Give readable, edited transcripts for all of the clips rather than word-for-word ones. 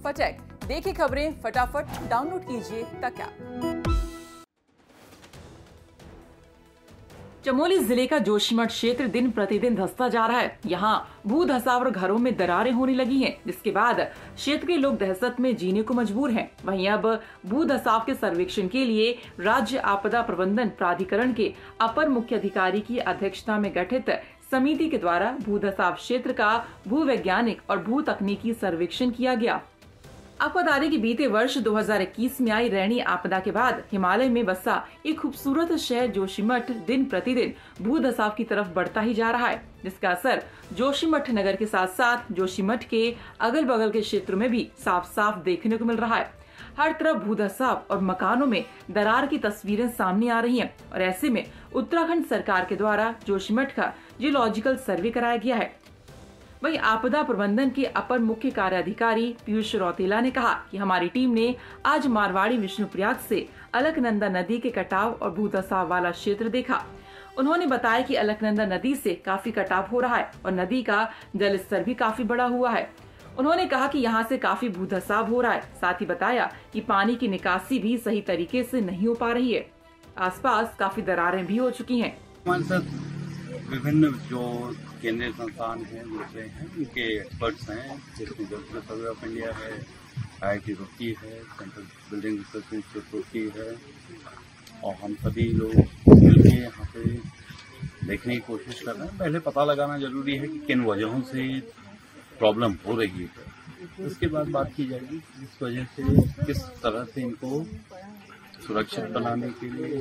फटेक। देखिए खबरें फटाफट, डाउनलोड कीजिए तक ऐप। चमोली जिले का जोशीमठ क्षेत्र दिन प्रतिदिन धंसता जा रहा है। यहाँ भू धसाव घरों में दरारें होने लगी हैं, जिसके बाद क्षेत्र के लोग दहशत में जीने को मजबूर हैं। वहीं अब भू धसाव के सर्वेक्षण के लिए राज्य आपदा प्रबंधन प्राधिकरण के अपर मुख्य अधिकारी की अध्यक्षता में गठित समिति के द्वारा भू धसाव क्षेत्र का भू वैज्ञानिक और भू तकनीकी सर्वेक्षण किया गया। आपको बता दें कि बीते वर्ष 2021 में आई रैनी आपदा के बाद हिमालय में बसा एक खूबसूरत शहर जोशीमठ दिन प्रतिदिन भू धसाव की तरफ बढ़ता ही जा रहा है, जिसका असर जोशीमठ नगर के साथ साथ जोशीमठ के अगल बगल के क्षेत्रों में भी साफ साफ देखने को मिल रहा है। हर तरफ भू धसाव और मकानों में दरार की तस्वीरें सामने आ रही हैं और ऐसे में उत्तराखंड सरकार के द्वारा जोशीमठ का जियोलॉजिकल सर्वे कराया गया है। वहीं आपदा प्रबंधन के अपर मुख्य कार्याधिकारी पीयूष रौतेला ने कहा कि हमारी टीम ने आज मारवाड़ी विष्णुप्रयाग से अलकनंदा नदी के कटाव और भू धसाव वाला क्षेत्र देखा। उन्होंने बताया कि अलकनंदा नदी से काफी कटाव हो रहा है और नदी का जल स्तर भी काफी बढ़ा हुआ है। उन्होंने कहा कि यहाँ से काफी भू धसाव हो रहा है। साथ ही बताया कि पानी की निकासी भी सही तरीके से नहीं हो पा रही है। आसपास काफी दरारें भी हो चुकी हैं। विभिन्न जो केंद्रीय संस्थान हैं दूसरे हैं, उनके एक्सपर्ट्स हैं, जिसमें जनरल सर्वे ऑफ इंडिया है, IIT रुड़की है, central building research institute Roorkee है, और हम सभी लोग मिलकर यहाँ पे देखने की कोशिश कर रहे हैं। पहले पता लगाना जरूरी है कि किन वजहों से प्रॉब्लम हो रही है, उसके बाद बात की जाएगी इस वजह से किस तरह से इनको सुरक्षित बनाने के लिए,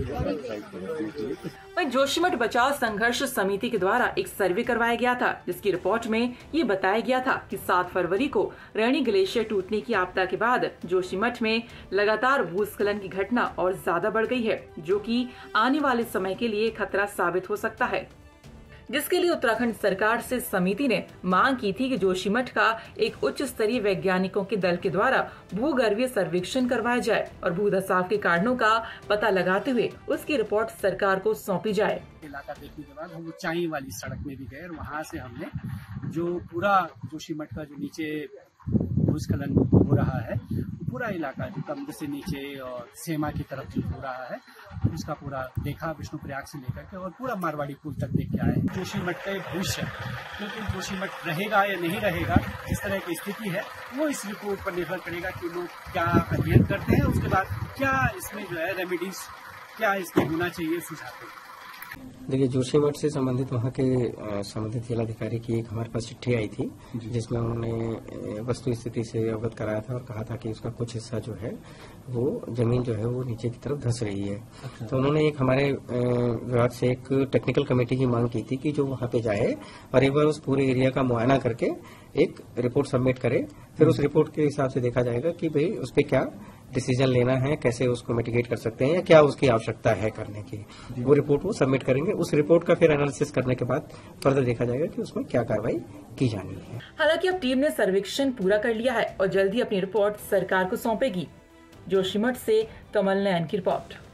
वहीं जोशीमठ बचाव संघर्ष समिति के द्वारा एक सर्वे करवाया गया था, जिसकी रिपोर्ट में ये बताया गया था कि 7 फरवरी को रैनी ग्लेशियर टूटने की आपदा के बाद जोशीमठ में लगातार भूस्खलन की घटना और ज्यादा बढ़ गई है, जो कि आने वाले समय के लिए खतरा साबित हो सकता है। जिसके लिए उत्तराखंड सरकार से समिति ने मांग की थी कि जोशीमठ का एक उच्च स्तरीय वैज्ञानिकों के दल के द्वारा भूगर्भीय सर्वेक्षण करवाया जाए और भू धसाव के कारणों का पता लगाते हुए उसकी रिपोर्ट सरकार को सौंपी जाए। इलाका देखने के बाद हम ऊंचाई वाली सड़क में भी गए और वहाँ से हमने जो पूरा जोशीमठ का जो नीचे भूस्खलन हो रहा है, पूरा इलाका जो कमर से नीचे और सेमा की तरफ जो हो रहा है उसका पूरा देखा, विष्णुप्रयाग से लेकर के और पूरा मारवाड़ी पुल तक देख के आए। जोशीमठ का एक भविष्य, क्योंकि जोशीमठ रहेगा या नहीं रहेगा, जिस तरह की स्थिति है वो इस रिपोर्ट पर निर्भर करेगा कि लोग क्या अध्ययन करते हैं, उसके बाद क्या इसमें जो है रेमेडीज क्या इसमें होना चाहिए सुझाव। देखिए, जोशीमठ से संबंधित वहाँ के संबंधित जिलाधिकारी की एक हमारे पास चिट्ठी आई थी, जिसमें उन्होंने वस्तु स्थिति से अवगत कराया था और कहा था कि उसका कुछ हिस्सा जो है वो जमीन जो है वो नीचे की तरफ धंस रही है। अच्छा। तो उन्होंने एक हमारे विभाग से एक टेक्निकल कमेटी की मांग की थी कि जो वहाँ पे जाए और एक बार उस पूरे एरिया का मुआयना करके एक रिपोर्ट सबमिट करे। फिर उस रिपोर्ट के हिसाब से देखा जाएगा कि भाई उस पर क्या डिसीजन लेना है, कैसे उसको मिटिगेट कर सकते हैं या क्या उसकी आवश्यकता है करने की। वो रिपोर्ट वो सबमिट करेंगे। उस रिपोर्ट का फिर एनालिसिस करने के बाद फर्दर देखा जाएगा कि उसमें क्या कार्रवाई की जानी है। हालांकि अब टीम ने सर्वेक्षण पूरा कर लिया है और जल्दी अपनी रिपोर्ट सरकार को सौंपेगी। जोशीमठ से कमल नयन की रिपोर्ट।